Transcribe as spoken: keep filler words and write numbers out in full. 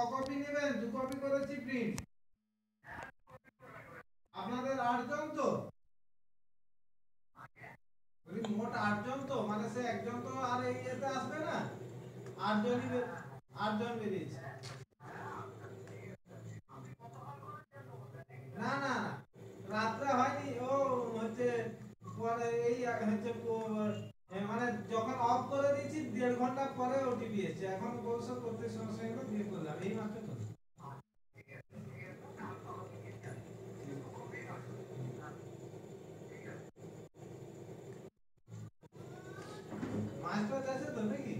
Copy নেবেন? দু copy করেছি প্রিন্ট। আপনাদের আটজন তো? বলি মোট আটজন তো, মানে সে একজন তো আর এই ইয়েতে আসবে না, আটজনই বে- আটজন বেরিয়েছে। না না না, রাত্রে হয়নি, ও হচ্ছে পরে এই হচ্ছে প- এ মানে যখন অফ করে দিয়েছি দেড় ঘন্টা পরে ওটিপি এসেছে, এখন বলছো করতে সমস্যা হলো দিয়ে করলাম এই মাত্র করলাম। মাছ টাছ আছে তো নাকি?